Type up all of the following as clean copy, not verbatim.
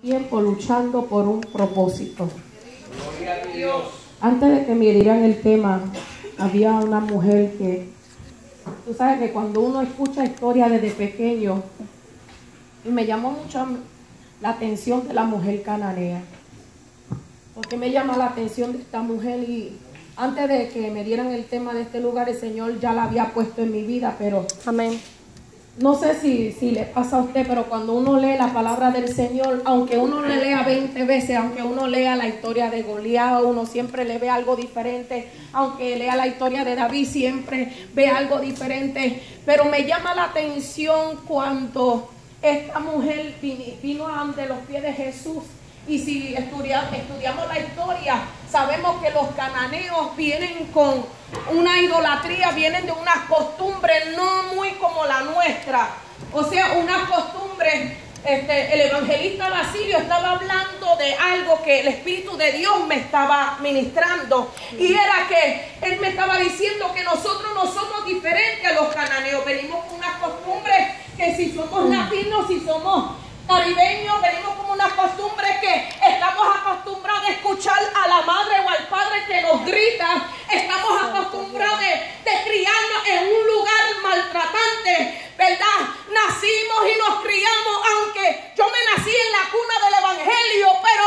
tiempo luchando por un propósito. Gloria a Dios. Antes de que me dieran el tema, había una mujer que, tú sabes que cuando uno escucha historias desde pequeño, y me llamó mucho la atención de la mujer cananea. Porque me llama la atención de esta mujer, y antes de que me dieran el tema de este lugar, el Señor ya la había puesto en mi vida, pero amén. No sé si le pasa a usted, pero cuando uno lee la palabra del Señor, aunque uno le lea 20 veces, aunque uno lea la historia de Goliat, uno siempre le ve algo diferente. Aunque lea la historia de David, siempre ve algo diferente. Pero me llama la atención cuando esta mujer vino ante los pies de Jesús. Y si estudiamos la historia, sabemos que los cananeos vienen con una idolatría, vienen de unas costumbres no muy como la nuestra. O sea, unas costumbres, el evangelista Basilio estaba hablando de algo que el Espíritu de Dios me estaba ministrando. Y era que él me estaba diciendo que nosotros no somos diferentes a los cananeos. Venimos con unas costumbres que si somos latinos, si somos caribeños, venimos como unas costumbres que estamos acostumbrados a escuchar a la madre o al padre que nos grita. Estamos acostumbrados de criarnos en un lugar maltratante, ¿verdad? Nacimos y nos criamos, aunque yo me nací en la cuna del evangelio, pero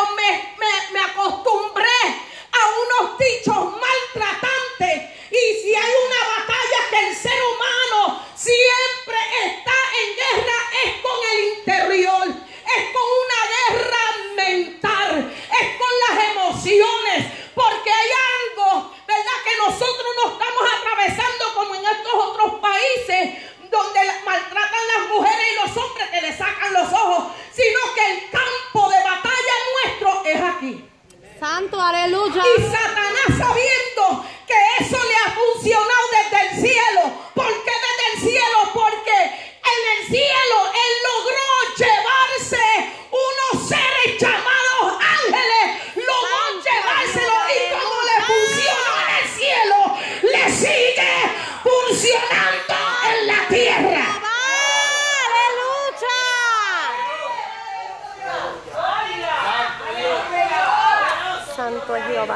me acostumbré a unos dichos maltratantes. Y si hay una batalla que el ser humano siempre está en guerra, es con el interior, es con una guerra mental, es con las emociones, porque hay algo, ¿verdad?, que nosotros no estamos atravesando como en estos otros países donde maltratan las mujeres y los hombres que le sacan los ojos, sino que el campo de batalla nuestro es aquí. Santo, aleluya. Y Satanás, sabiendo que eso le ha funcionado desde el cielo. ¿Por qué desde el cielo? Porque en el cielo él logró llevarse unos seres llamados ángeles, logró llevárselo, y como le funciona en el cielo, le sigue funcionando en la tierra. Santo es Jehová.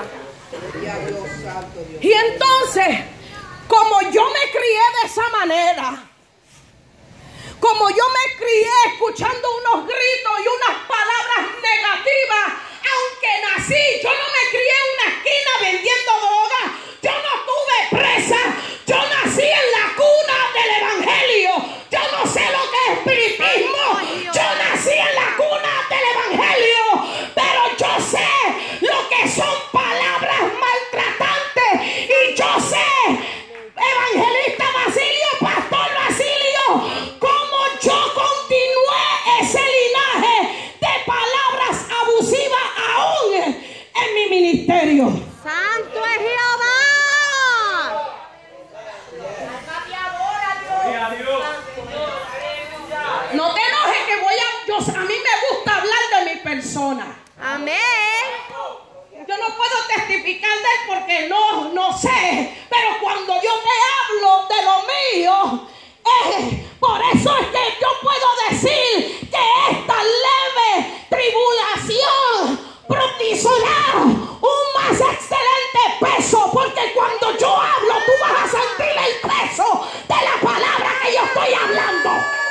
Y entonces, como yo me crié de esa manera, como yo me crié escuchando unos gritos y unas palabras negativas, aunque nací, yo no me crié en una esquina vendiendo droga, yo no estuve presa, yo nací en la cuna del evangelio, yo no sé lo que es espiritismo, yo nací en la cuna del evangelio, pero yo sé lo que son palabras maltratantes, y yo sé, evangelista Basilio, pastor Basilio, cómo yo continué ese linaje de palabras abusivas aún en mi ministerio. Santo es Jehová. No te enojes que a mí me gusta hablar de mi persona. Amén. Yo no puedo testificar de él porque no sé, pero cuando yo te hablo de lo mío, por eso es que yo puedo decir que esta leve tribulación producirá un más excelente peso, porque cuando yo hablo tú vas a sentir el peso de la palabra que yo estoy hablando.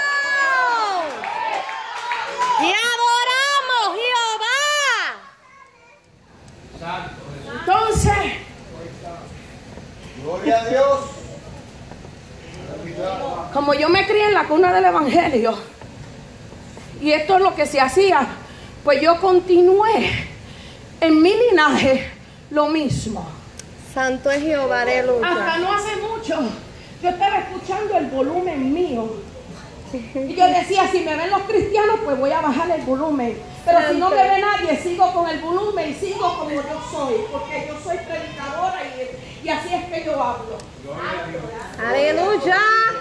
Y adoramos, Jehová. Entonces, gloria a Dios. como yo me crié en la cuna del evangelio, y esto es lo que se hacía, pues yo continué en mi linaje lo mismo. Santo es Jehová, aleluya. Hasta no hace mucho yo estaba escuchando el volumen mío, y yo decía, si me ven los cristianos, pues voy a bajar el volumen, pero si no me ve nadie, sigo con el volumen y sigo como yo soy, porque yo soy predicadora y así es que yo hablo. Aleluya.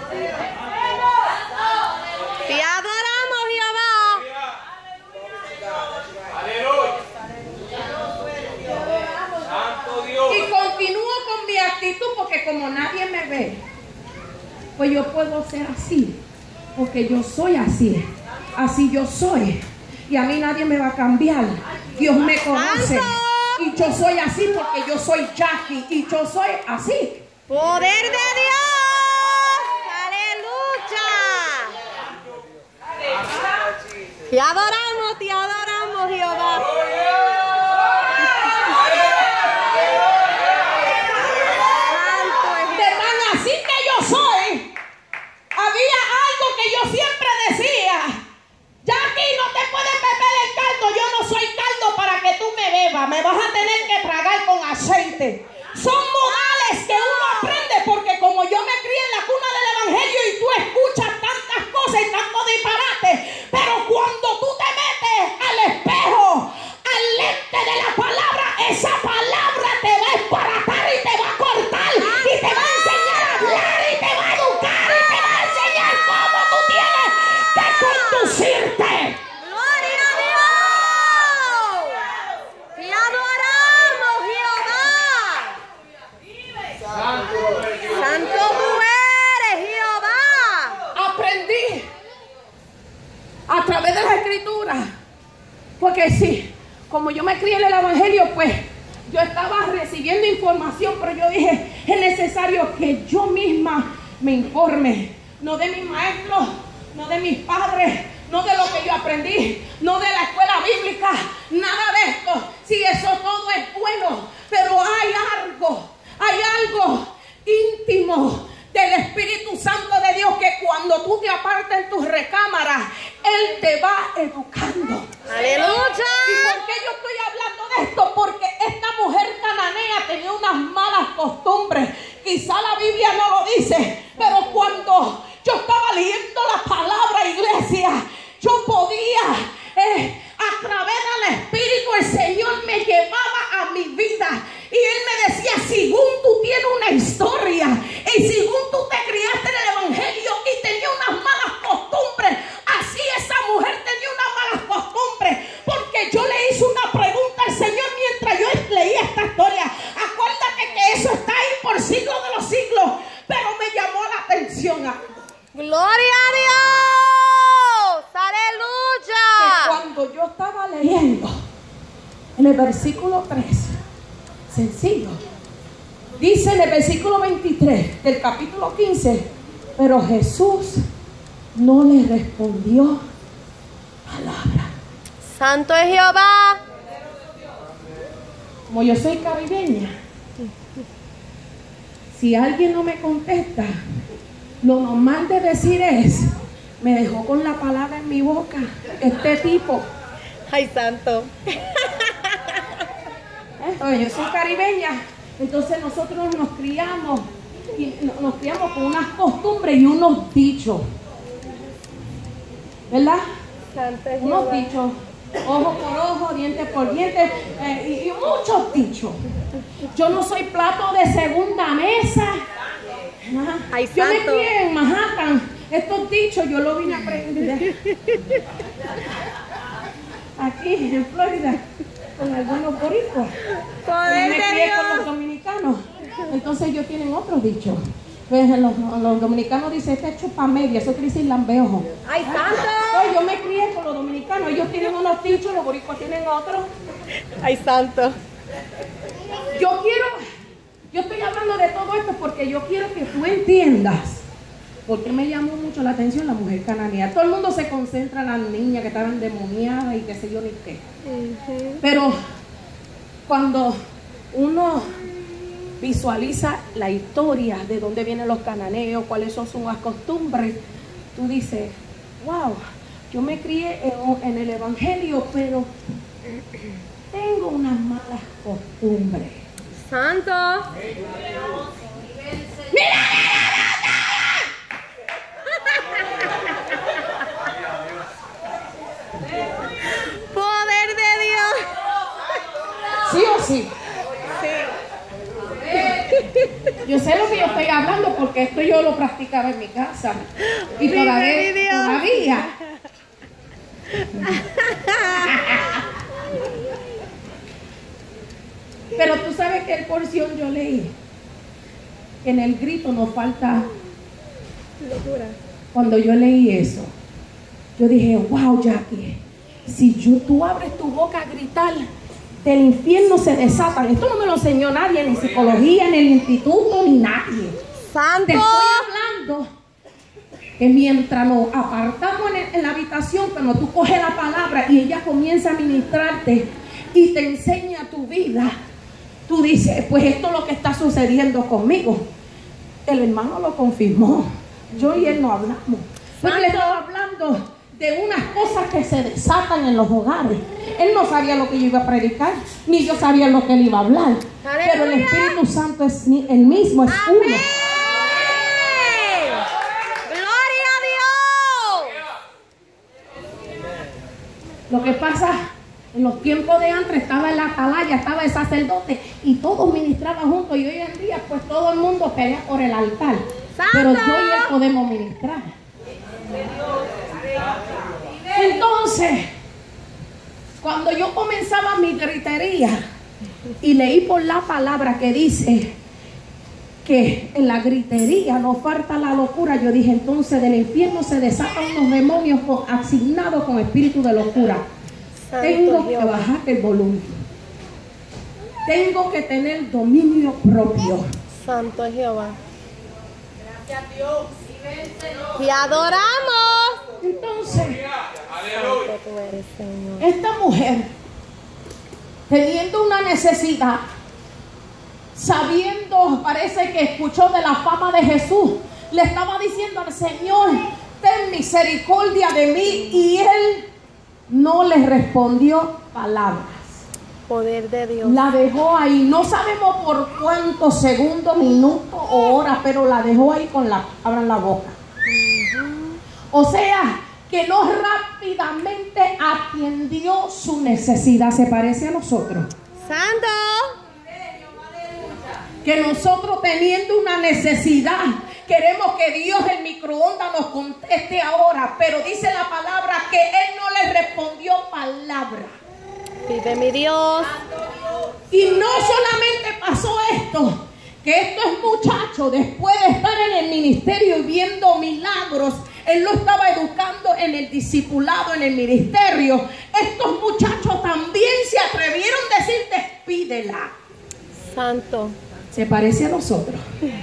Te adoramos, Jehová. Y continúo con mi actitud, porque como nadie me ve, pues yo puedo ser así, porque yo soy así, así yo soy. y a mí nadie me va a cambiar. Dios me conoce y yo soy así porque yo soy Jackie y yo soy así. Poder de Dios. Aleluya. Te adoramos, Jehová. Hermana, así que yo soy. Había algo que yo siempre decía. Jackie, no te puedes beber el caldo. Yo no soy caldo para que tú me bebas. Me vas a tener que tragar con aceite. Son modales que uno aprende porque como yo me crié en la cuna del evangelio y tú escuchas tantas cosas y tantos disparates, pero cuando tú te metes al espejo, al lente de la palabra, esa palabra te va a esparatar y te va a cortar y te va a enseñar a hablar y te va a educar y te va a enseñar cómo tú tienes que conducirte. Gloria a Dios. Te adoramos, Jehová. Santo tú eres, Jehová. Aprendí a través de la escritura, porque sí, como yo me crié en el evangelio, pues yo estaba recibiendo información, pero yo dije, es necesario que yo misma me informe, no de mis maestros, no de mis padres, no de lo que yo aprendí, no de la escuela bíblica, nada de esto. Sí, eso todo es bueno, pero hay algo íntimo del Espíritu Santo de Dios que cuando tú te apartas en tus recámaras, Él te va educando. Aleluya. ¿Y por qué yo estoy hablando de esto? Porque esta mujer cananea tenía unas malas costumbres. Quizá la Biblia no lo dice, pero cuando yo estaba leyendo la palabra, iglesia, yo podía, a través del Espíritu, el Señor me llevaba a mi vida. Y Él me decía, según tú tienes una historia y según tú te criaste en el evangelio y tenías unas malas costumbres, así esa mujer tenía unas malas costumbres. Porque yo le hice una pregunta al Señor mientras yo leía esta historia. Acuérdate que eso está ahí por siglos de los siglos, pero me llamó la atención algo. Gloria a Dios. Aleluya. Que cuando yo estaba leyendo en el versículo 3, sencillo, dice en el versículo 23 del capítulo 15, pero Jesús no le respondió palabra. Santo es Jehová. Como yo soy caribeña, si alguien no me contesta, lo normal de decir es, me dejó con la palabra en mi boca este tipo. Ay, santo. Oye, yo soy caribeña, entonces nosotros nos criamos con unas costumbres y unos dichos, ¿verdad? Santo es Unos Jehová. dichos, ojo por ojo, diente por diente, y muchos dichos. Yo no soy plato de segunda mesa. Ay, Yo me santo. crié en Manhattan. Estos dichos yo los vine a aprender aquí en Florida con algunos boricuas. Yo Poder me de crié con los Dios. dominicanos. Entonces ellos tienen otros dichos. Pues los dominicanos dicen, este es chupa media, eso quiere decir lambeojo. Ay, santo. Yo me crié con los dominicanos, ellos tienen unos dichos, los boricuas tienen otros. Ay, santo. Yo estoy hablando de todo esto porque yo quiero que tú entiendas. Porque me llamó mucho la atención la mujer cananea. Todo el mundo se concentra en las niñas que estaban endemoniadas y qué sé yo ni qué. Pero cuando uno visualiza la historia de dónde vienen los cananeos, cuáles son sus costumbres, tú dices, wow, yo me crié en el evangelio, pero tengo unas malas costumbres. Santo. Poder de Dios. ¿Sí o sí? Yo sé lo que yo estoy hablando porque esto yo lo practicaba en mi casa. Y Vive mi todavía. Dios. Pero tú sabes que el porción yo leí. Que en el grito nos falta. Locura. Cuando yo leí eso, yo dije, wow, Jackie, si tú abres tu boca a gritar, del infierno se desatan. Esto no me lo enseñó nadie, ni psicología, ni el instituto, ni nadie. Santo. Te estoy hablando que mientras nos apartamos en la habitación, cuando tú coges la palabra y ella comienza a ministrarte y te enseña tu vida, tú dices, pues esto es lo que está sucediendo conmigo. El hermano lo confirmó. Yo y él no hablamos. Pero él estaba hablando de unas cosas que se desatan en los hogares. Él no sabía lo que yo iba a predicar, ni yo sabía lo que él iba a hablar. ¡Aleluya! Pero el Espíritu Santo es el mismo, es ¡Amén! uno. ¡Gloria a Dios! Lo que pasa, en los tiempos de antes estaba el atalaya, estaba el sacerdote y todos ministraban juntos, y hoy en día pues todo el mundo pelea por el altar. ¡Santo! Pero yo y él podemos ministrar. Entonces, cuando yo comenzaba mi gritería y leí por la palabra que dice que en la gritería no falta la locura, yo dije, entonces del infierno se desatan unos demonios asignados con espíritu de locura. Santo Tengo que Dios. bajar el volumen. Tengo que tener dominio propio. Santo es Jehová. Gracias a Dios. Te adoramos. Entonces, Santo tú eres, Señor. esta mujer, teniendo una necesidad, sabiendo, parece que escuchó de la fama de Jesús, le estaba diciendo al Señor, ten misericordia de mí, y él no le respondió palabras. Poder de Dios. La dejó ahí, no sabemos por cuántos segundos, minutos o horas, pero la dejó ahí con abran la boca. O sea, que no rápidamente atendió su necesidad. Se parece a nosotros. Santo. Que nosotros, teniendo una necesidad, queremos que Dios el microondas nos conteste ahora, pero dice la palabra que él no le respondió palabra. Vive mi Dios. Y no solamente pasó esto, que estos muchachos, después de estar en el ministerio y viendo milagros, él lo estaba educando en el discipulado, en el ministerio. Estos muchachos también se atrevieron a decir, despídela. Santo. Se parece a nosotros.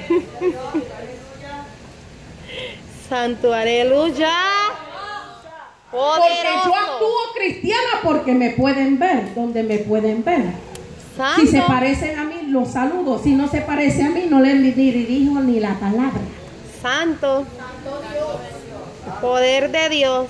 Santo, aleluya. Porque yo Poderoso. actúo cristiana porque me pueden ver, donde me pueden ver. Santo. Si se parecen a mí, los saludo. Si no se parece a mí, no les ni dirijo ni la palabra. Santo. Poder de Dios.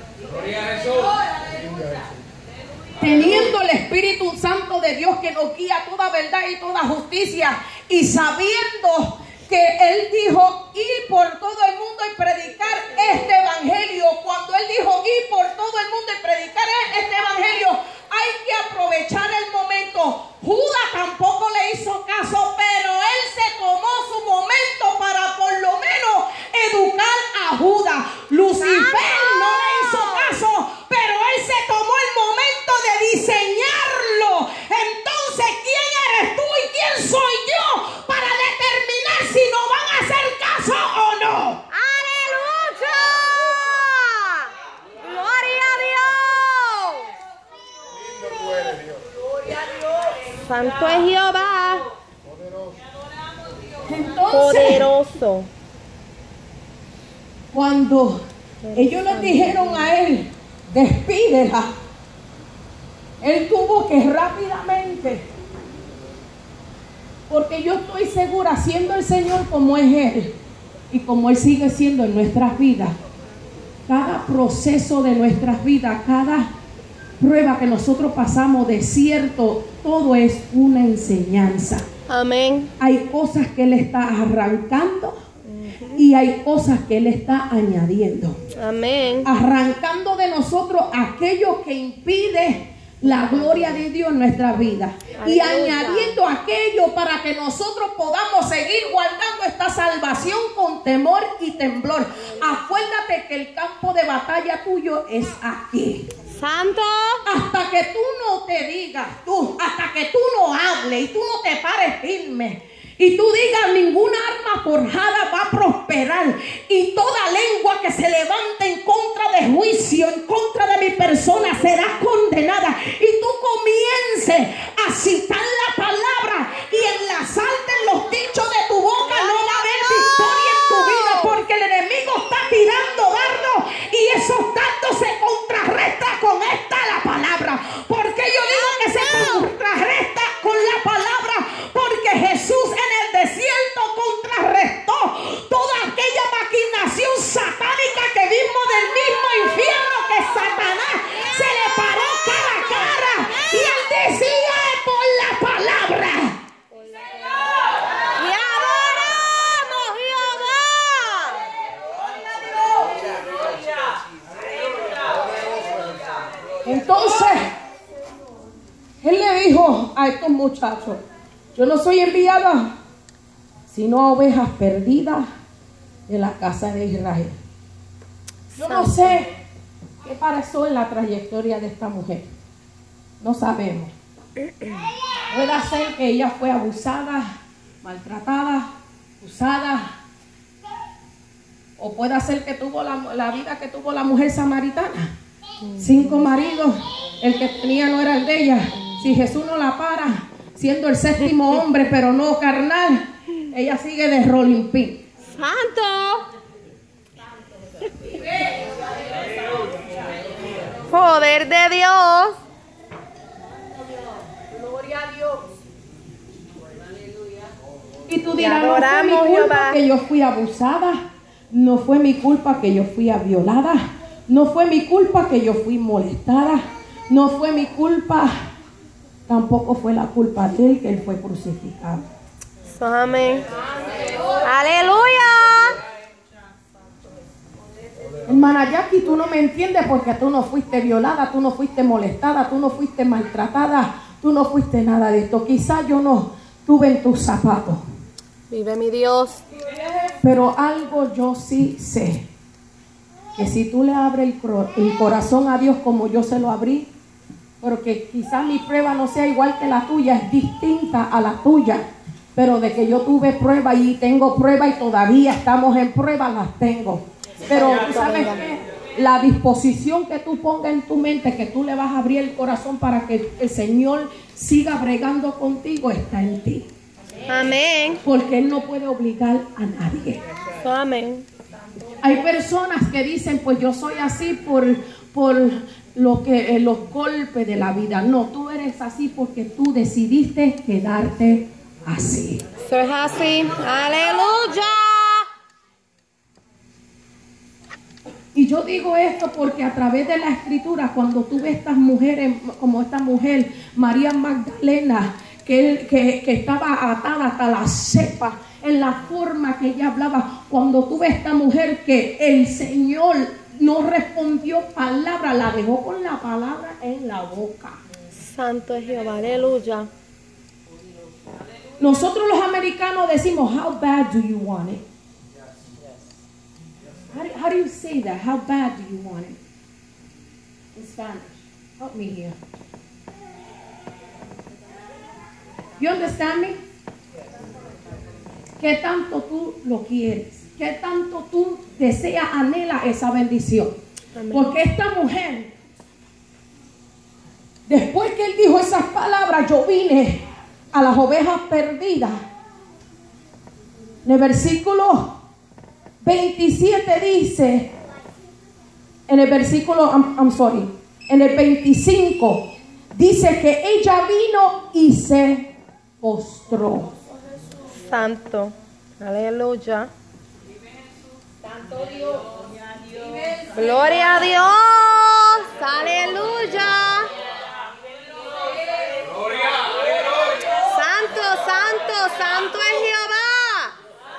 Teniendo el Espíritu Santo de Dios que nos guía a toda verdad y toda justicia, y sabiendo que Él dijo, ir por todo el mundo y predicar este evangelio. Cuando Él dijo, ir por todo el mundo y predicar este evangelio, hay que aprovechar el momento. Judas tampoco le hizo caso, pero él se tomó su momento para por lo menos educar a Judas. Lucifer no le hizo caso, pero él se tomó el momento de diseñarlo. Entonces, ¿quién eres tú y quién soy yo para determinar si nos van a hacer caso o no? ¡Aleluya! ¡Gloria a Dios! Santo es Jehová. Entonces, Poderoso. cuando ellos le dijeron a él, despídela, él tuvo que rápidamente, porque yo estoy segura, siendo el Señor como es Él y como Él sigue siendo en nuestras vidas, cada proceso de nuestras vidas, cada prueba que nosotros pasamos, desierto, todo es una enseñanza. Amén. Hay cosas que Él está arrancando y hay cosas que Él está añadiendo. Amén. Arrancando de nosotros aquello que impide la gloria de Dios en nuestra vida, y Aleluya. añadiendo aquello para que nosotros podamos seguir guardando esta salvación con temor y temblor. Acuérdate que el campo de batalla tuyo es aquí. Santo. Hasta que tú no te digas, hasta que tú no hables y tú no te pares firme Y tú digas, ninguna arma forjada va a prosperar. Y toda lengua que se levante en contra de juicio, en contra de mi persona, será condenada. Y tú comiences a citar la palabra y enlazarte en los dichos de tu boca. No va a haber victoria en tu vida, porque el enemigo está tirando dardos y esos dardos se contrarrestan con la palabra. Porque yo digo que se contrarresta con la palabra, porque Jesús en el desierto contrarrestó toda aquella maquinación satánica que vimos del mismo infierno, que Satanás se le paró cara a cara y él decía, es por la palabra. Y adoramos, Jehová. Entonces él le dijo a estos muchachos, yo no soy enviada sino a ovejas perdidas de la casa de Israel. Yo no sé qué pasó en la trayectoria de esta mujer. No sabemos. Puede ser que ella fue abusada, maltratada, usada. O puede ser que tuvo la vida que tuvo la mujer samaritana. 5 maridos, el que tenía no era el de ella. Si Jesús no la para, siendo el 7º hombre, pero no carnal, ella sigue de rolling pin. Santo. Poder de Dios. Gloria a Dios. Y tú dirás, no fue mi adoramos, culpa Jehová, que yo fui abusada, no fue mi culpa que yo fui violada, no fue mi culpa que yo fui molestada, no fue mi culpa, tampoco fue la culpa de él que él fue crucificado. Amén. Aleluya. Hermana Jackie, tú no me entiendes porque tú no fuiste violada, tú no fuiste molestada, tú no fuiste maltratada, tú no fuiste nada de esto. Quizás yo no tuve en tus zapatos. Vive mi Dios. Pero algo yo sí sé, que si tú le abres el corazón a Dios como yo se lo abrí, porque quizás mi prueba no sea igual que la tuya, es distinta a la tuya, pero de que yo tuve prueba y tengo prueba y todavía estamos en prueba, las tengo. Pero tú sabes que la disposición que tú pongas en tu mente, que tú le vas a abrir el corazón para que el Señor siga bregando contigo, está en ti. Amén. Porque Él no puede obligar a nadie. Amén. Hay personas que dicen, pues yo soy así por los golpes de la vida. No, tú eres así porque tú decidiste quedarte así. Eso es así. Aleluya. Y yo digo esto porque a través de la escritura, cuando tú ves estas mujeres, como esta mujer, María Magdalena, que estaba atada hasta la cepa, en la forma que ella hablaba, cuando tú ves esta mujer que el Señor no respondió palabra, la dejó con la palabra en la boca. Santo es Jehová. Aleluya. Nosotros los americanos decimos, how bad do you want it? How do you say that? How bad do you want it? In Spanish. Help me here. You understand me? ¿Qué tanto tú lo quieres? ¿Qué tanto tú deseas, anhelas esa bendición? Amén. Porque esta mujer, después que él dijo esas palabras, yo vine a las ovejas perdidas. En el versículo 27 dice, en el versículo, en el 25, dice que ella vino y se postró. Santo. Aleluya. Santo Dios. Gloria a Dios. Aleluya. Santo, santo, santo es Jehová.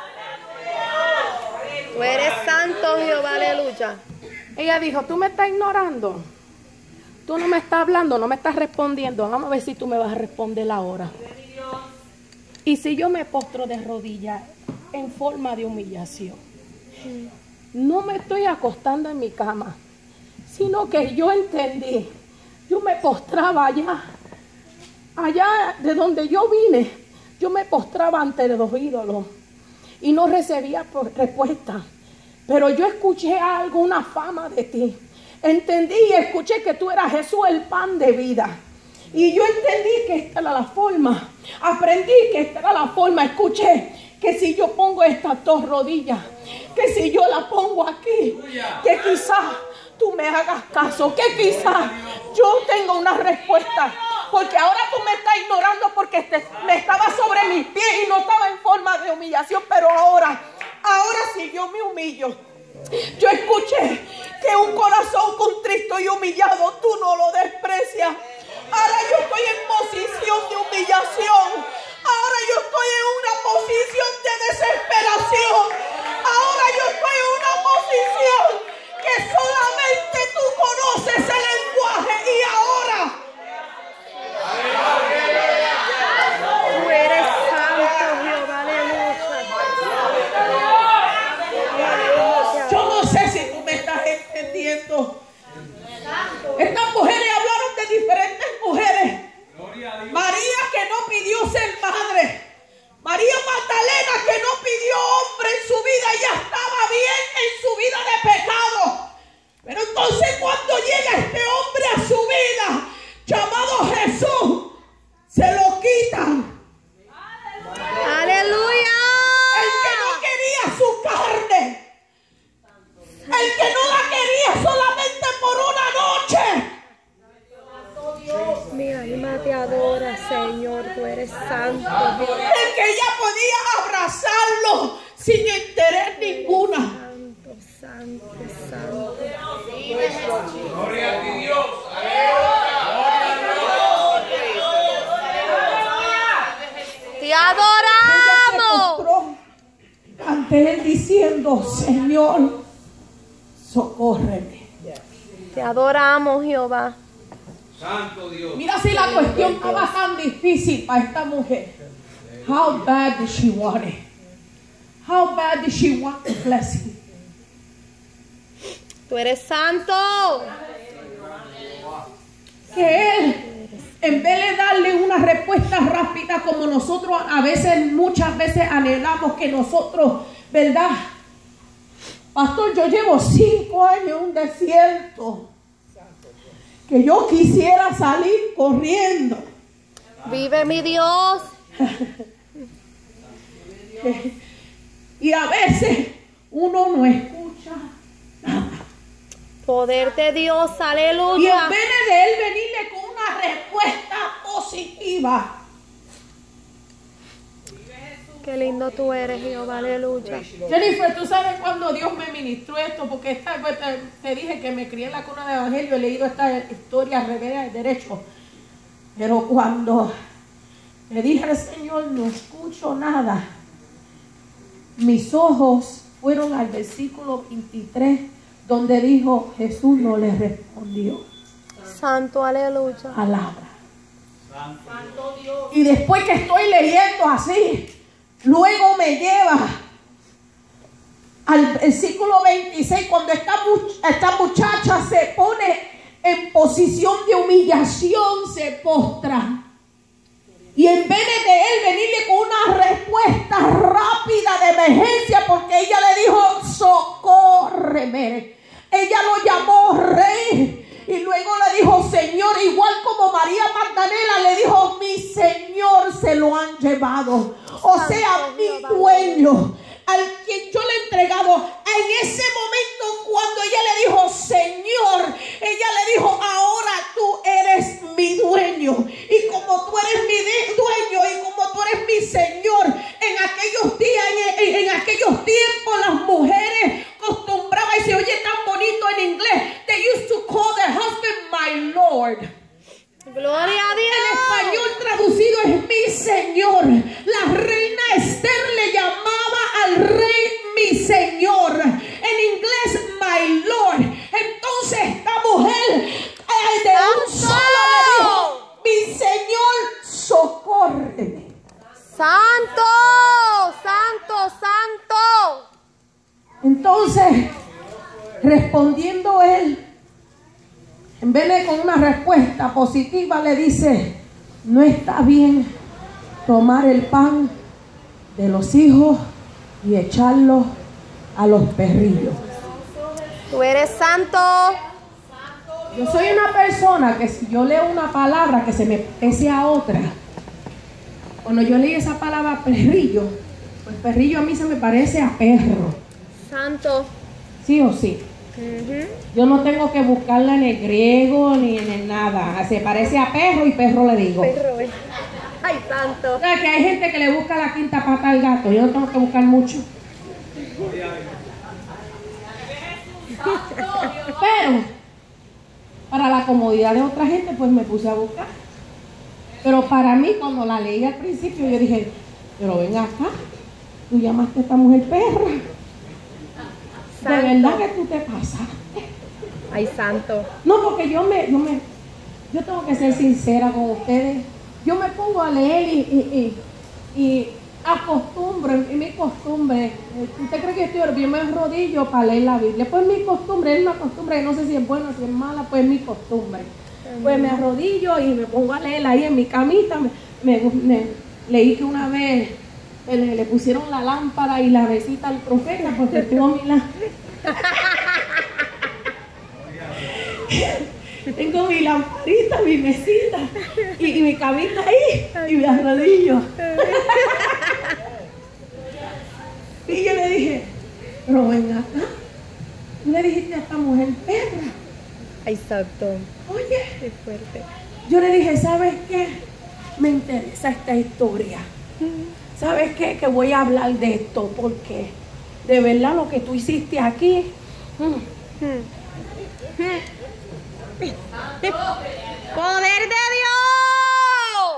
Tú eres santo, Jehová. Aleluya. Ella dijo, tú me estás ignorando. Tú no me estás hablando, no me estás respondiendo. Vamos a ver si tú me vas a responder ahora. Y si yo me postro de rodillas en forma de humillación, no me estoy acostando en mi cama, sino que yo entendí, yo me postraba allá de donde yo vine, yo me postraba ante los ídolos y no recibía respuesta. Pero yo escuché algo, una fama de ti. Entendí y escuché que tú eras Jesús, el pan de vida. Y yo entendí que esta era la forma. Aprendí que esta era la forma. Escuché que si yo pongo estas dos rodillas, que si yo la pongo aquí, que quizás tú me hagas caso, que quizás yo tenga una respuesta. Porque ahora tú me estás ignorando porque me estaba sobre mis pies y no estaba en forma de humillación. Pero ahora sí yo me humillo. Yo escuché que un corazón contrito y humillado tú no lo desprecias. Ahora yo estoy en posición de humillación. Ahora yo estoy en una posición de desesperación. Ahora yo estoy en una posición que solamente tú conoces el lenguaje. Y ahora Tú eres santo, Jehová, aleluya. yo no sé si tú me estás entendiendo. Estas mujeres hablaron de diferentes mujeres. María, que no pidió ser madre. María Magdalena, que no pidió hombre en su vida. Ella estaba bien en su vida de pecado. Pero entonces cuando llega este hombre a su vida, llamado Jesús, se lo quitan. Aleluya. El que no quería su carne, el que no la quería solamente por una noche. Mi alma te adora, Señor, tú eres santo. El que ella podía abrazarlo sin interés ninguna. Santo, santo, santo. Gloria a ti, Dios. Te adoramos. Postró ante él diciendo: Señor, socórreme. Te adoramos, Jehová. Santo Dios. Mira si la cuestión estaba tan difícil para esta mujer. How bad did she want it? How bad did she want the blessing? Tú eres santo. Que él, en vez de darle una respuesta rápida como nosotros muchas veces anhelamos que nosotros, ¿verdad? Pastor, yo llevo 5 años en un desierto, que yo quisiera salir corriendo. Vive mi Dios. Y a veces uno no escucha nada. Poder de Dios, Y aleluya. en vez de él venirle con una respuesta positiva, Qué lindo tú eres, Jehová, aleluya. Jennifer, tú sabes cuando Dios me ministró esto, porque te dije que me crié en la cuna de evangelio, he leído esta historia al revés de derecho. Pero cuando le dije al Señor, no escucho nada, mis ojos fueron al versículo 23, donde dijo: Jesús no le respondió Santo, aleluya. palabra. Y después que estoy leyendo así, luego me lleva al versículo 26, cuando esta muchacha se pone en posición de humillación, se postra. Y en vez de él venirle con una respuesta rápida de emergencia, porque ella le dijo: socórreme. Ella lo llamó rey. Y luego le dijo Señor, igual como María Magdalena le dijo: mi Señor se lo han llevado. O sea, mi dueño, al quien yo le he entregado. En ese momento, cuando ella le dijo Señor, ella le dijo: ahora tú eres mi dueño. Y como tú eres mi dueño y como tú eres mi Señor, en aquellos días, en aquellos tiempos, las mujeres acostumbraban, y se oye tan bonito en inglés, they used to call their husband my Lord. Gloria a Dios. En español traducido es mi Señor. La reina Esther le llamaba al rey mi Señor. En inglés, my Lord. Entonces esta mujer de un solo le dijo: mi Señor, socórreme. Santo, santo, santo. Entonces, respondiendo él, en vez de con una respuesta positiva, le dice: no está bien tomar el pan de los hijos y echarlo a los perrillos. Tú eres santo. Yo soy una persona que si yo leo una palabra que se me pese a otra, cuando yo leí esa palabra perrillo, pues perrillo a mí se me parece a perro. Santo. Sí o sí. Yo no tengo que buscarla en el griego ni en el nada. Se parece a perro y perro le digo. Perro. Ay, santo. O sea, que hay gente que le busca la quinta pata al gato. Yo no tengo que buscar mucho. Pero para la comodidad de otra gente, pues me puse a buscar. Pero para mí, cuando la leí al principio, yo dije, pero ven acá, tú llamaste a esta mujer perra. De verdad que tú te pasaste. Ay, santo. No, porque yo tengo que ser sincera con ustedes. Yo me pongo a leer y acostumbro, en mi costumbre. ¿Usted cree que yo me arrodillo para leer la Biblia? Pues mi costumbre, es una costumbre, no sé si es buena, si es mala, pues es mi costumbre. Pues me arrodillo y me pongo a leer ahí en mi camita. Leí que una vez le pusieron la lámpara y la mesita al profeta porque estuvo mi tengo mi lamparita, mi mesita y mi camita ahí y me arrodillo. Y yo le dije, pero ven acá, tú le dijiste a esta mujer perra. Ay, santo. Oye, Qué fuerte. yo le dije, ¿sabes qué? Me interesa esta historia. ¿Sabes qué? Que voy a hablar de esto porque de verdad lo que tú hiciste aquí. ¡Poder de Dios!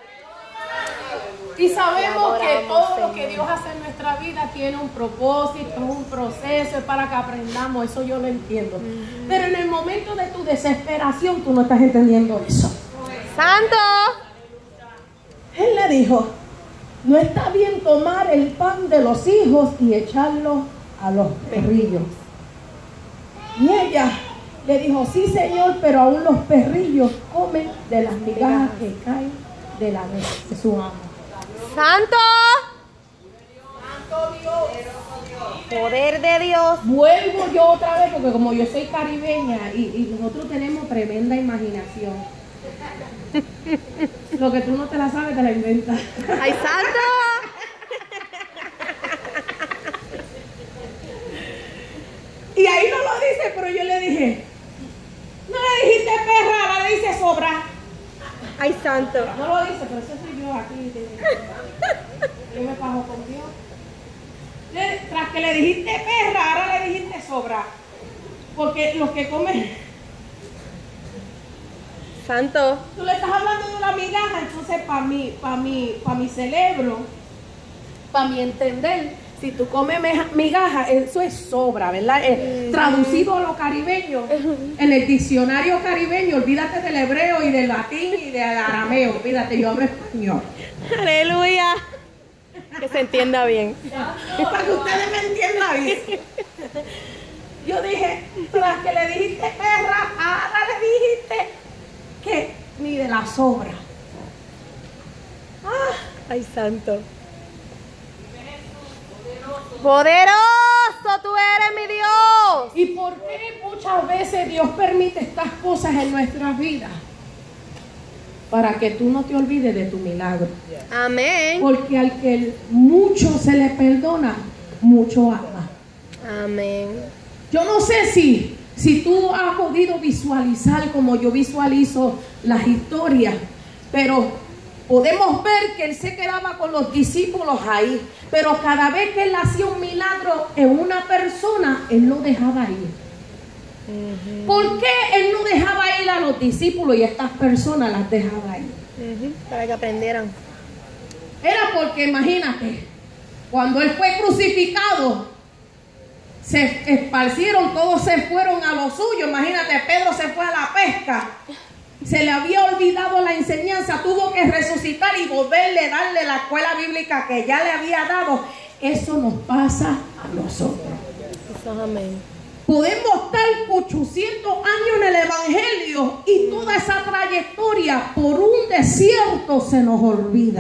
Y sabemos que Adoramos, todo lo Señor. que Dios hace en nuestra vida tiene un propósito, un proceso, es para que aprendamos, eso yo lo entiendo. Pero en el momento de tu desesperación tú no estás entendiendo eso. ¡Santo! Él le dijo, no está bien tomar el pan de los hijos y echarlo a los perrillos. Y ella le dijo, sí señor, pero aún los perrillos comen de las migajas que caen de la mesa de su amo. ¡Santo! ¡Poder de Dios! Vuelvo yo otra vez porque como yo soy caribeña y nosotros tenemos tremenda imaginación. Lo que tú no te la sabes te la inventas. ¡Ay, santo! Y ahí no lo dice, pero yo le dije, no le dijiste perra, ahora le dice sobra. ¡Ay, santo! No lo dice, pero eso soy yo aquí. Yo me pago con Dios. Tras que le dijiste perra, ahora le dijiste sobra. Porque los que comen, ¡Santo! tú le estás hablando de una migaja, entonces para mi cerebro, para mi entender, si tú comes migaja, eso es sobra, ¿verdad? Traducido a lo caribeño, en el diccionario caribeño, olvídate del hebreo y del latín y del arameo, olvídate, yo hablo español. ¡Aleluya! Que se entienda bien. Para que ustedes me entiendan bien. Yo dije, tras que le dijiste perra, ahora le dijiste que ni de la sobra. ¡Ay, santo! ¡Poderoso tú eres, mi Dios! ¿Y por qué muchas veces Dios permite estas cosas en nuestras vidas? Para que tú no te olvides de tu milagro. Amén. Porque al que mucho se le perdona, mucho ama. Amén. Yo no sé si tú has podido visualizar como yo visualizo las historias, pero podemos ver que él se quedaba con los discípulos ahí, pero cada vez que él hacía un milagro en una persona, él lo dejaba ir. ¿Por qué él no dejaba ir a los discípulos y a estas personas las dejaba ir? Para que aprendieran. Era porque, imagínate, cuando él fue crucificado, se esparcieron, todos se fueron a lo suyo. Imagínate, Pedro se fue a la pesca. Se le había olvidado la enseñanza, tuvo que resucitar y volverle a darle la escuela bíblica que ya le había dado. Eso nos pasa a nosotros. Eso es amén. Podemos estar 800 años en el Evangelio y toda esa trayectoria por un desierto se nos olvida.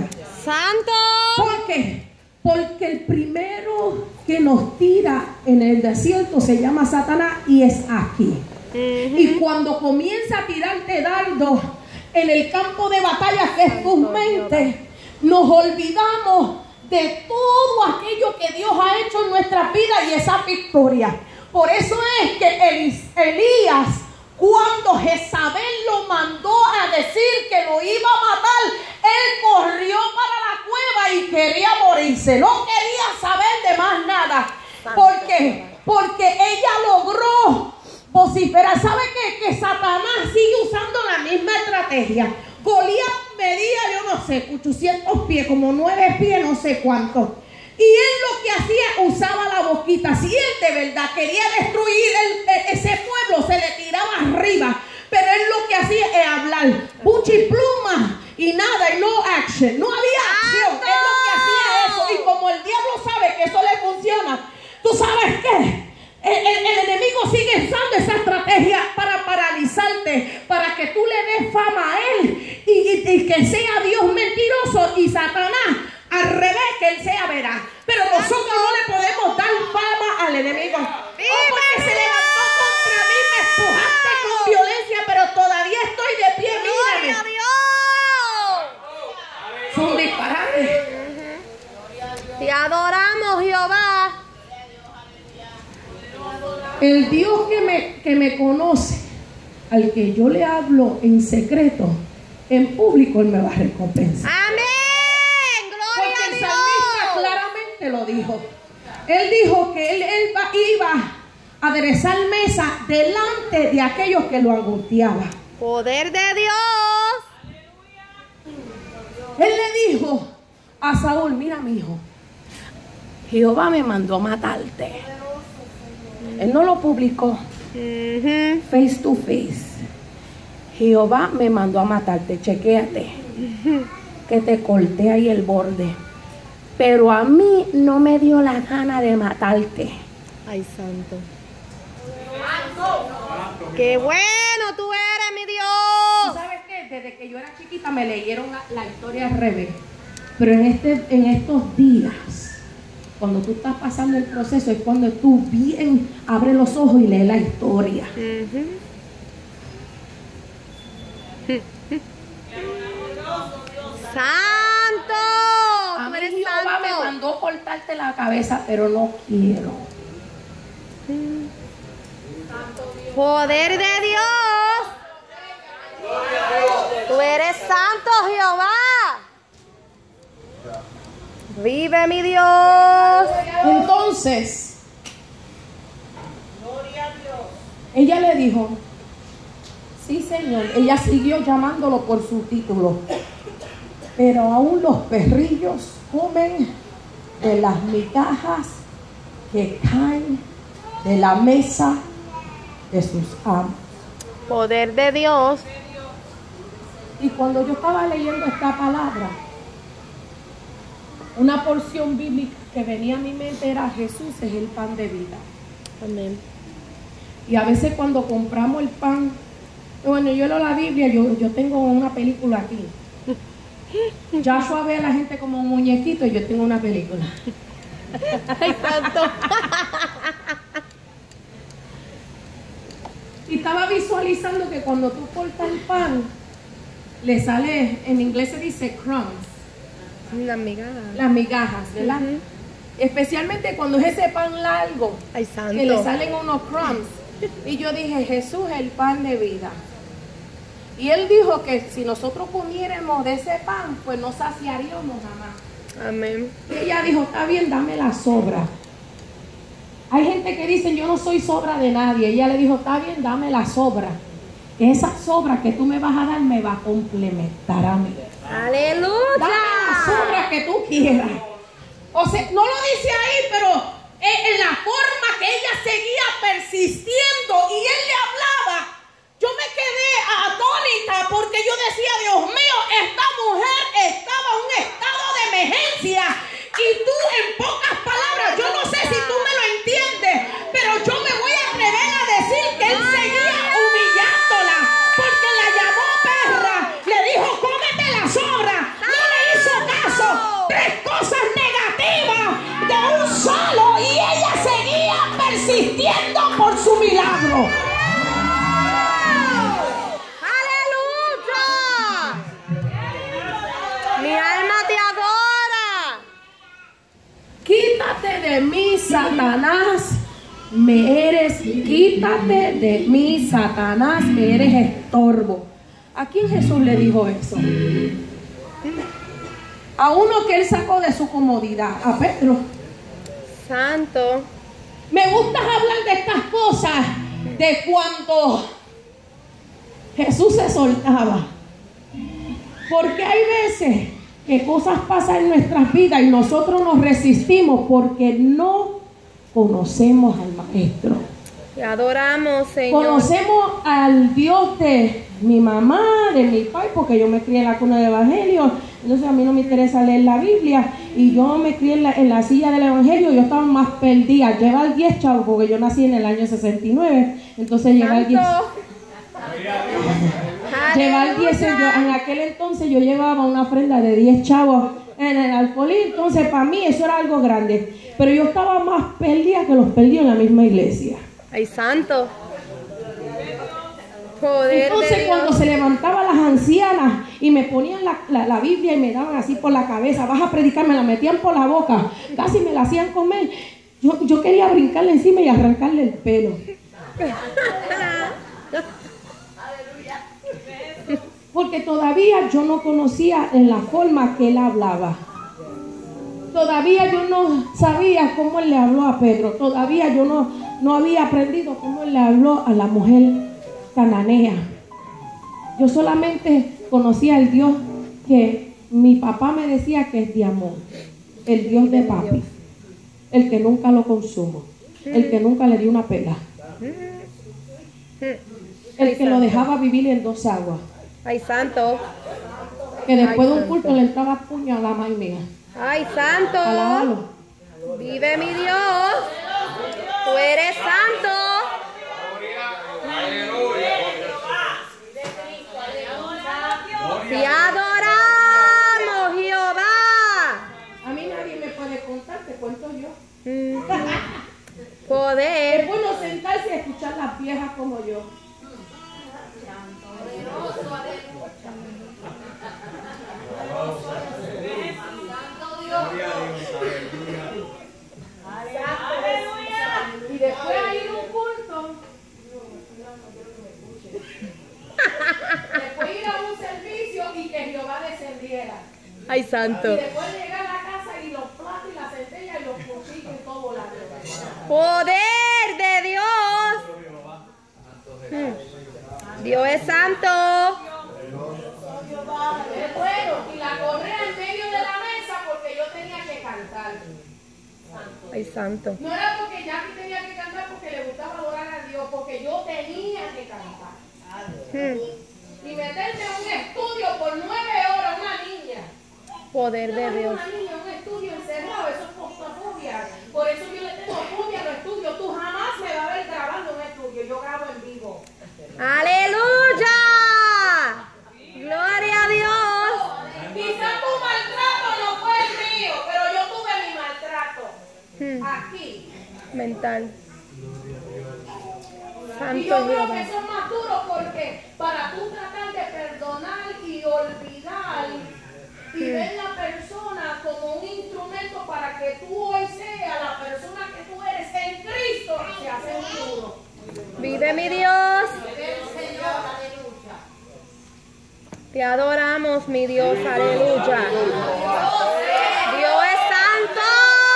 Santo. ¿Por qué? Porque el primero que nos tira en el desierto se llama Satanás y es aquí. Y cuando comienza a tirarte dardos en el campo de batalla que es tu mente, nos olvidamos de todo aquello que Dios ha hecho en nuestra vida y esa victoria. Por eso es que Elías, cuando Jezabel lo mandó a decir que lo iba a matar, él corrió para la cueva y quería morirse. No quería saber de más nada. ¿Por qué? Porque ella logró vociferar. ¿Sabe qué? Que Satanás sigue usando la misma estrategia. Goliat medía, yo no sé, 800 pies, como 9 pies, no sé cuánto. Y él lo que hacía, usaba la boquita. Si él de verdad quería destruir ese pueblo, se le tiraba arriba. Pero él lo que hacía es hablar, pucha y pluma, y nada, y no action. No había acción. Él lo que hacía eso. Y como el diablo sabe que eso le funciona, ¿tú sabes qué? El enemigo sigue usando esa estrategia para paralizarte, para que tú le des fama a él y que sea Dios mentiroso y Satanás al revés, que él sea veraz. Pero nosotros no le podemos dar fama al enemigo. Porque se levantó contra mí, me empujaste con violencia, pero todavía estoy de pie. Mírame. Son disparates. Te adoramos, Jehová. El Dios que me conoce, al que yo le hablo en secreto, en público, él me va a recompensar. Amén. Gloria Porque a el Dios. salmista claramente lo dijo. Él dijo que él iba a aderezar mesa delante de aquellos que lo angustiaban. Poder de Dios. Él le dijo a Saúl, mira mi hijo, Jehová me mandó a matarte. Él no lo publicó face to face. Jehová me mandó a matarte, chequéate, que te corté ahí el borde. Pero a mí no me dio la gana de matarte. Ay, santo. Qué bueno tú eres, mi ¿Tú Dios. sabes qué? Desde que yo era chiquita me leyeron la historia al revés. Pero en estos días, cuando tú estás pasando el proceso, es cuando tú bien abres los ojos y lees la historia. Santo. A Tú mí eres Jehová me santo. mandó cortarte la cabeza, pero no quiero. Poder de Dios. Tú eres santo, Jehová. Vive mi Dios. Entonces, ella le dijo, sí Señor. Ella siguió llamándolo por su título. Pero aún los perrillos comen de las migajas que caen de la mesa de sus amos. Poder de Dios. Y cuando yo estaba leyendo esta palabra, una porción bíblica que venía a mi mente era: Jesús es el pan de vida. Amén. Y a veces cuando compramos el pan, bueno, yo leo la Biblia, yo tengo una película aquí. Joshua ve a la gente como un muñequito y yo tengo una película. Ay, santo. Y estaba visualizando que cuando tú cortas el pan, le sale, en inglés se dice crumbs, La amiga. las migajas, ¿verdad? Especialmente cuando es ese pan largo, Ay, santo. que le salen unos crumbs. Y yo dije, Jesús es el pan de vida. Y él dijo que si nosotros comiéramos de ese pan, pues no saciaríamos jamás. Amén. Y ella dijo, está bien, dame la sobra. Hay gente que dice, yo no soy sobra de nadie. Ella le dijo, está bien, dame la sobra. Esa sobra que tú me vas a dar me va a complementar a mí. Aleluya. Dame la sobra que tú quieras. O sea, no lo dice ahí, pero en la forma que ella seguía persistiendo y él le hablaba, yo me quedé atónita porque yo decía, Dios mío, esta mujer estaba en un estado de emergencia. Y tú, en pocas palabras, yo no sé si tú me lo entiendes, pero yo me voy a atrever a decir que él seguía humillándola, porque la llamó perra, le dijo, cómete la sobra, no le hizo caso. de mí, Satanás, quítate de mí, Satanás, me eres estorbo. ¿A quién Jesús le dijo eso? A uno que él sacó de su comodidad, a Pedro. Santo. Me gusta hablar de estas cosas, de cuando Jesús se soltaba. Porque hay veces que cosas pasan en nuestras vidas y nosotros nos resistimos porque no conocemos al Maestro. Te adoramos, Señor. Conocemos al Dios de mi mamá, de mi padre, porque yo me crié en la cuna del Evangelio. Entonces a mí no me interesa leer la Biblia. Y yo me crié en la silla del Evangelio. Yo estaba más perdida. Llevar 10 chavos, porque yo nací en el año 69. Entonces llevar 10. Llevar 10, en aquel entonces yo llevaba una ofrenda de 10 chavos en el alfolí. Entonces para mí eso era algo grande. Pero yo estaba más perdida que los perdidos en la misma iglesia. Ay, santo. Poder entonces de Dios. cuando se levantaban las ancianas y me ponían la Biblia y me daban así por la cabeza, vas a predicar, me la metían por la boca, casi me la hacían comer, yo quería brincarle encima y arrancarle el pelo. Porque todavía yo no conocía en la forma que él hablaba. Todavía yo no sabía cómo él le habló a Pedro. Todavía yo no había aprendido cómo él le habló a la mujer cananea. Yo solamente conocía al Dios que mi papá me decía que es de amor. El Dios de papi. El que nunca lo consumo. El que nunca le dio una pela. El que lo dejaba vivir en 2 aguas. Ay, santo. Que después de un culto le entraba puño a la maíz mía. Ay, santo. Alábalo. Vive mi Dios. Tú eres santo. Te adoramos, Jehová. A mí nadie me puede contar, te cuento yo. Poder. Es bueno sentarse y escuchar las viejas como yo. Y después a ir a un culto. Después ir a un servicio y que Jehová descendiera. Ay, Y santo. después llegar a la casa y los platos y las centellas y los cuchillos y todo volando. Poder de Dios. Dios es santo. Es bueno, y la correa en medio de la mesa porque yo tenía que cantar. Ay, santo. No era porque Jackie tenía que cantar porque le gustaba adorar a Dios, porque yo tenía que cantar. Y meterme en un estudio por 9 horas, una niña. Poder de Dios. Una niña, un estudio encerrado, eso es fobia. Por eso yo le tengo fobia a los estudios. Tú jamás me vas a ver grabando un estudio, yo grabo en vivo. ¡Aleluya! ¡Gloria a Dios! Quizá tu maltrato no fue el mío, pero yo tuve mi maltrato. Aquí. Mental. Y Santo yo creo Jehová. que eso es más duro porque para tú tratar de perdonar y olvidar y ver la persona como un instrumento para que tú hoy seas la persona que tú eres en Cristo, se hace un duro. Vive mi Dios. Te adoramos, mi Dios. Aleluya. Dios es santo.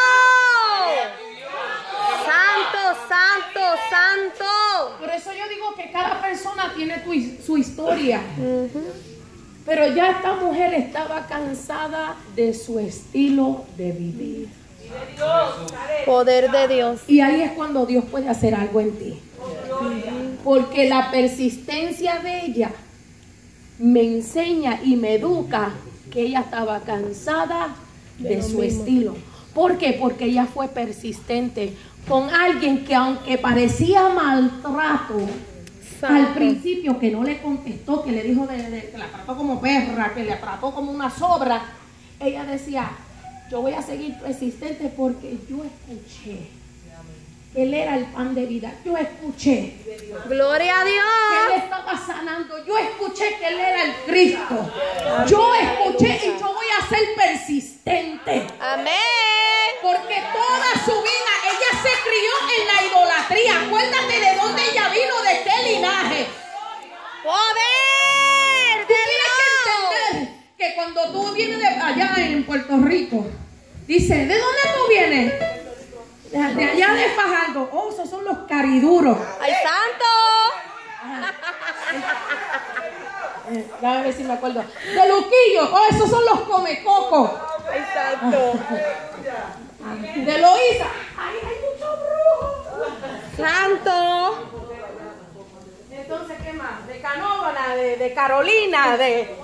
Santo, santo, santo. Por eso yo digo que cada persona tiene su historia. Pero ya esta mujer estaba cansada de su estilo de vivir. Poder de Dios. Y ahí es cuando Dios puede hacer algo en ti. Porque la persistencia de ella me enseña y me educa que ella estaba cansada de su estilo. ¿Por qué? Porque ella fue persistente con alguien que aunque parecía maltrato al principio, que no le contestó, que le dijo que la trató como perra, que la trató como una sobra, ella decía, yo voy a seguir persistente porque yo escuché. Él era el pan de vida. Yo escuché Gloria a que Dios. Él estaba sanando. Yo escuché que Él era el Cristo. Yo escuché y yo voy a ser persistente. Amén. Porque toda su vida allá en Puerto Rico. Dice, ¿de dónde tú vienes? De allá de Fajardo. Oh, esos son los cariduros. ¡Ay, santo! A ver si me acuerdo. De Luquillo. Oh, esos son los comecocos. ¡Ay, santo! De Loíza. ¡Ay, hay muchos brujos! ¡Santo! Entonces, ¿qué más? De Canóvana, de Carolina, de...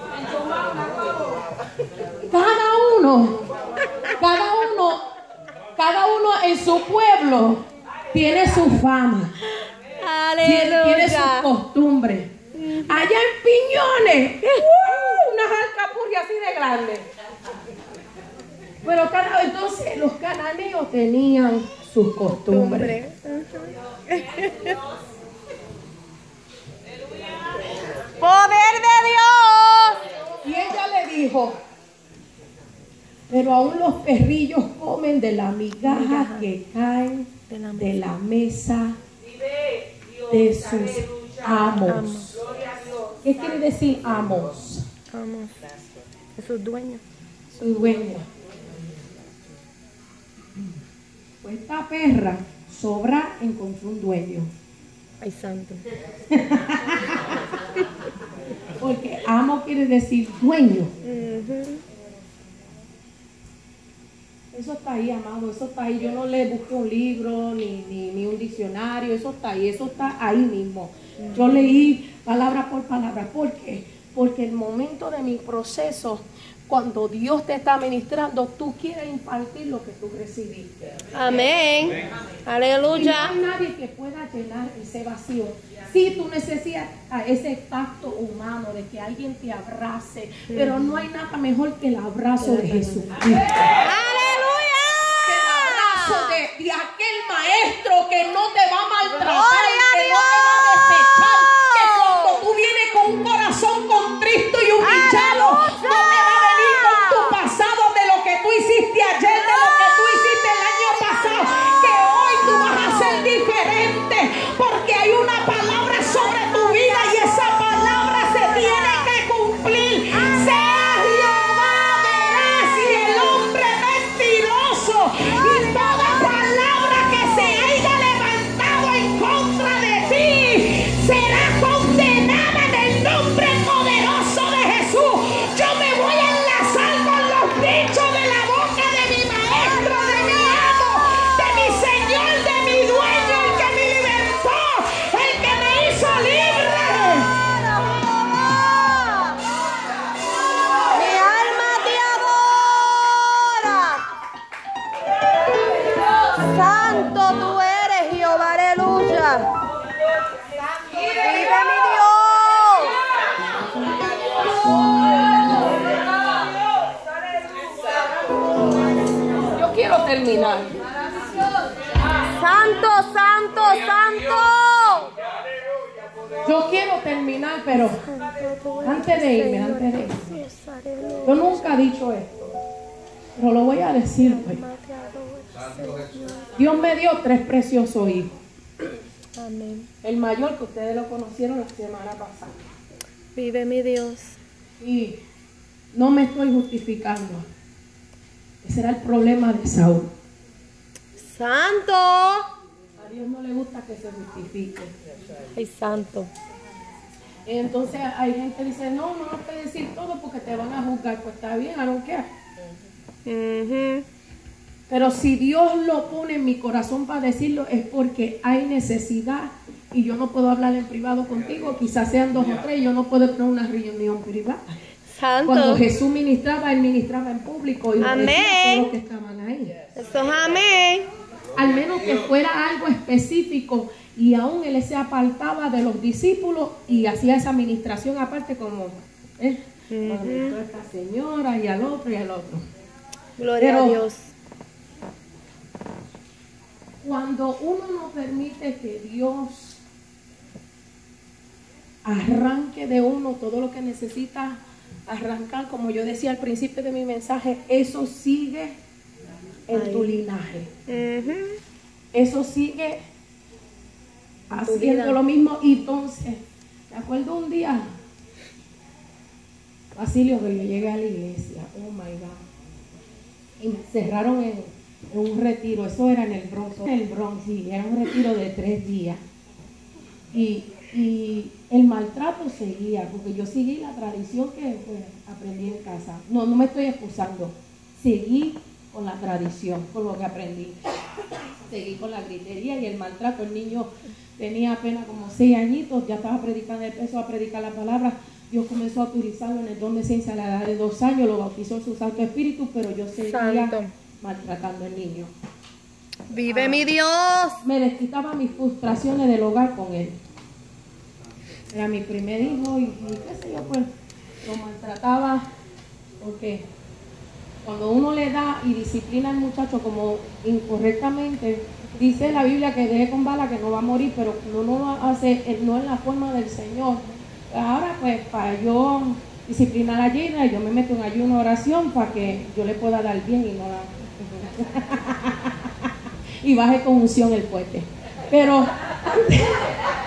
Cada uno en su pueblo tiene su fama. Tiene sus costumbres. Allá en Piñones, unas alcapurrias así de grandes. Pero entonces los cananeos tenían sus costumbres. ¡Poder de Dios! Y ella le dijo, pero aún los perrillos comen de la migaja que cae de la mesa de sus amos. ¿Qué quiere decir amos? Amos. Es su dueño. Su dueño. Pues esta perra sobra encontró un dueño. ¡Ay, santo! Porque amo quiere decir dueño. Eso está ahí, amado, eso está ahí. Yo no le busqué un libro ni un diccionario, eso está ahí, eso está ahí mismo. Yo leí palabra por palabra. ¿Por qué? Porque el momento de mi proceso, cuando Dios te está ministrando, tú quieres impartir lo que tú recibiste. Amén. Y Aleluya. no hay nadie que pueda llenar ese vacío. Sí, tú necesitas ese tacto humano de que alguien te abrace, pero no hay nada mejor que el abrazo de Jesucristo. ¡Aleluya! De aquel maestro que no te va a maltratar, ¡Gloria a que no te va a desechar, que cuando tú vienes con un corazón contristo y humillado, no te va a venir con tu pasado de lo que tú hiciste ayer, de lo que tú hiciste el año pasado, que hoy tú vas a ser diferente, porque hay una palabra sobre tu vida y esa palabra se tiene que cumplir. Sea Jehová veraz y el hombre mentiroso, y toda palabra que se haya levantado en contra de ti será condenada en el nombre poderoso de Jesús. Yo me voy a enlazar con los dichos de la boca de mi maestro, de mi amo, de mi Señor, de mi dueño, el que me libertó, el que me hizo libre. Mi alma te adora. Santo tú eres, Jehová, aleluya. Vive mi Dios. Yo quiero terminar. Santo, santo, santo. Yo quiero terminar, pero antes de irme, yo nunca he dicho esto, pero lo voy a decir hoy. Dios me dio 3 preciosos hijos. Amén. El mayor, que ustedes lo conocieron la semana pasada. Vive mi Dios. Y no me estoy justificando. Ese era el problema de Saúl. Santo. A Dios no le gusta que se justifique. Ay, santo. Entonces hay gente que dice, no puedes decir todo porque te van a juzgar. Pues está bien, I don't care. Pero si Dios lo pone en mi corazón para decirlo, es porque hay necesidad y yo no puedo hablar en privado contigo. Quizás sean 2 o 3, yo no puedo tener una reunión privada. Santo. Cuando Jesús ministraba, Él ministraba en público y Amén. decía a todos los que estaban ahí. Eso es amén. Al menos que fuera algo específico, y aún Él se apartaba de los discípulos y hacía esa administración aparte, como cuando ministró a esta señora y al otro y al otro. Gloria Pero a Dios. cuando uno no permite que Dios arranque de uno todo lo que necesita arrancar, como yo decía al principio de mi mensaje, eso sigue en tu linaje. Eso sigue haciendo vida. lo mismo. Y entonces, me acuerdo un día, Basilio, que yo llegué a la iglesia, oh my God, y me cerraron en un retiro, eso era en el Bronx, sí, era un retiro de 3 días, y el maltrato seguía, porque yo seguí la tradición que pues, aprendí en casa, no me estoy excusando, seguí con la tradición, con lo que aprendí, seguí con la gritería y el maltrato. El niño tenía apenas como 6 añitos, ya estaba predicando, empezó a predicar la palabra. Dios comenzó a utilizarlo en el don de ciencia a la edad de 2 años, lo bautizó en su Santo Espíritu, pero yo seguía maltratando al niño. ¡Vive mi Dios! Me desquitaba mis frustraciones del hogar con él. Era mi primer hijo y qué sé yo, pues lo maltrataba porque cuando uno le da y disciplina al muchacho como incorrectamente, dice la Biblia que deje con bala que no va a morir, pero cuando uno lo hace no en la forma del Señor. Ahora pues para yo disciplinar a Gina, yo me meto en ayuno, oración para que yo le pueda dar bien y no la... y baje con unción el fuerte. Pero